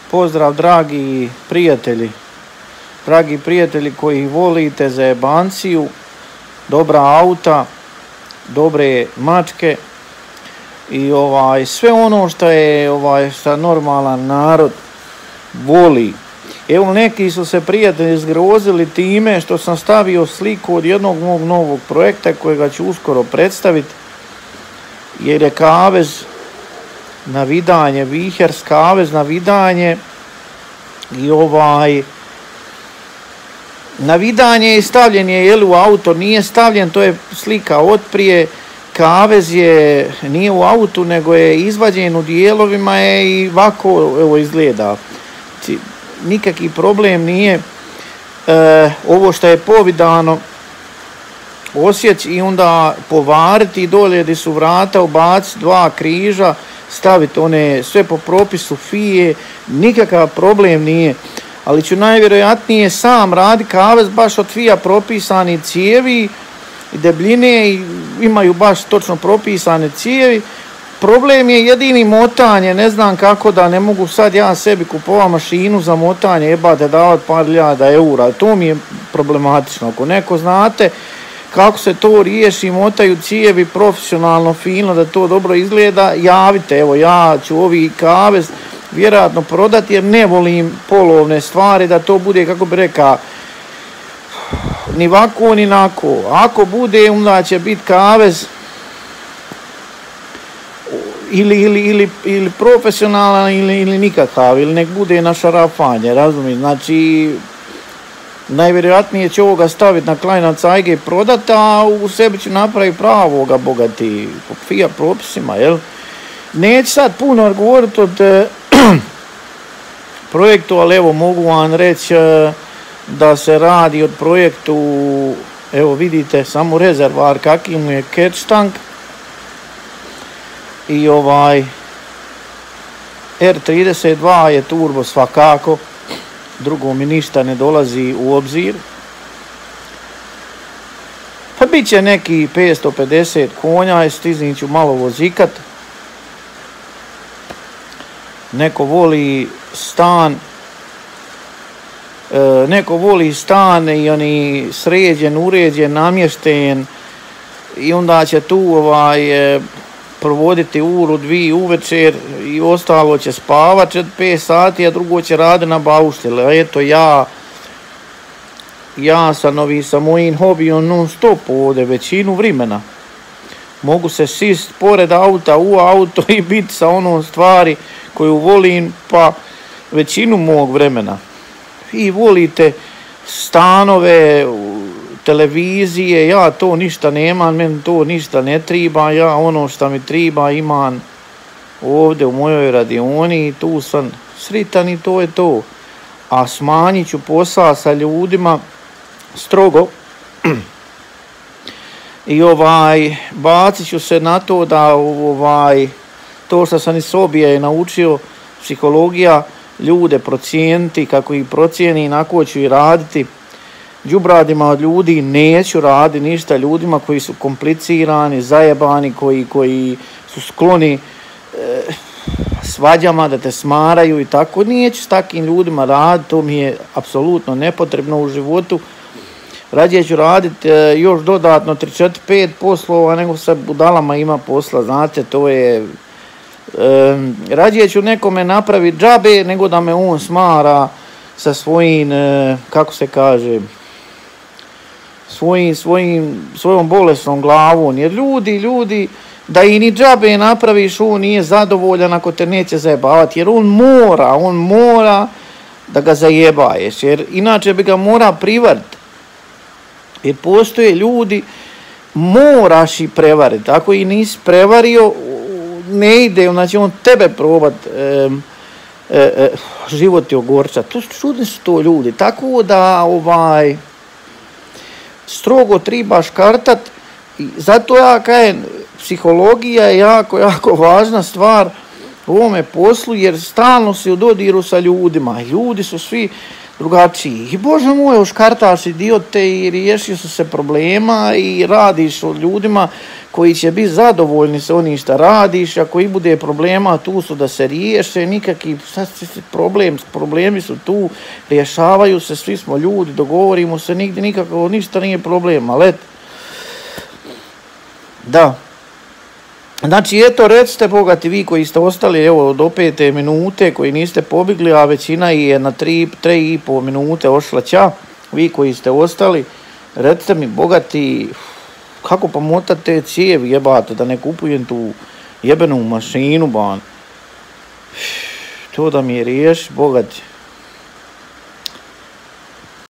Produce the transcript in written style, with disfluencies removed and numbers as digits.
Pozdrav dragi prijatelji koji volite za jebanciju, dobra auta, dobre mačke i sve ono što je šta normalan narod voli. Evo, neki su se prijatelji zgrozili time što sam stavio sliku od jednog mog novog projekta kojega ću uskoro predstaviti, jer je kavez na vidanje, vihers kavez na vidanje i na vidanje je stavljen je u auto, nije stavljen, to je slika otprije, kavez nije u autu nego je izvađen u dijelovima i ovako evo izgleda. Nikakvi problem nije ovo što je povidano osjeći i onda povariti dolje gdje su vrata, ubaciti 2 križa, staviti one sve po propisu FIE, nikakav problem nije, ali ću najvjerojatnije sam raditi kavez baš od FIA propisani cijevi i debljine i imaju baš točno propisane cijevi. Problem je jedini motanje, ne znam kako da ne mogu sad ja sebi kupovati mašinu za motanje, jebate davati par hiljada eura, to mi je problematično. Ako neko znate kako se to riješi, motaju cijevi profesionalno, fino, da to dobro izgleda, javite, evo ja ću ovi kavez vjerojatno prodati jer ne volim polovne stvari, da to bude, kako bi rekao, ni vako ni nako. Ako bude, onda će biti kavez ili profesionalan ili nikakav, ili nek bude na šarafanje, razumijem. Znači, najvjerojatnije će ovoga staviti na Kleinanzeigen i prodati, a u sebi ću napraviti pravoga bogati po FIA propisima, jel? Neću sad puno govoriti od projektu, ali evo mogu vam reći da se radi od projektu, evo vidite samo rezervar kakvi mu je catch tank i R32 je turbo svakako, drugo mi ništa ne dolazi u obzir. Pa bit će neki 550 konja, stiznim ću malo vozikat. Neko voli stan i oni sređen, uređen, namješten i onda će tu provoditi uru, 2 uvečer i ostalo će spavat 4-5 sati, a drugo će raditi na bauštile. Eto ja sam sa mojim hobijom non stop ovdje većinu vremena. Mogu se sist pored auta u auto i biti sa onom stvari koju volim pa većinu mog vremena. Vi volite stanove, televizije, ja to ništa nemam, meni to ništa ne triba, ja ono što mi triba imam ovdje u mojoj radioni i tu sam sritan i to je to. A smanjit ću posao sa ljudima strogo i bacit ću se na to da to što sam iz sobije naučio, psihologija, ljude procijeniti, kako ih procijeni, inako ću i raditi. Đubradima od ljudi neću raditi ništa, ljudima koji su komplicirani, zajebani, koji su skloni svađama, da te smaraju i tako. Neću s takvim ljudima raditi, to mi je apsolutno nepotrebno u životu. Radije ću raditi još dodatno 3-4-5 poslova nego sa budalama ima posla, znate, to je... radije ću nekome napraviti džabe nego da me on smara sa svojim, kako se kaže, svojom bolesnom glavom, jer ljudi da i ni džabe napraviš, on nije zadovoljan ako te neće zajebavati, jer on mora da ga zajebaješ, jer inače bi ga mora privariti, jer postoje ljudi, moraš ih prevariti, ako ih nisi prevario, ne ide, znači on tebe probat život je ogorčat. Čudni su to ljudi, tako da strogo treba škartat i zato ja kažem, psihologija je jako važna stvar u ovome poslu, jer stalno si u dodiru sa ljudima. Ljudi su svi, drugačiji. I Bože moj, uškartaš idiote i riješio su se problema i radiš o ljudima koji će biti zadovoljni sa onim što radiš, ako i bude problema tu su da se riješe, nikakvi problemi su tu, rješavaju se, svi smo ljudi, dogovorimo se, nigdje nikako, ništa nije problem, ali da. Znači, eto, recite, bogati, vi koji ste ostali, evo, do 5 minute, koji niste pobjegli, a većina je na 3,5 minute ošla ća, vi koji ste ostali, recite mi, bogati, kako pomotati te cijevi, jebate, da ne kupujem tu jebenu mašinu, ban. To da mi je riješ, bogati.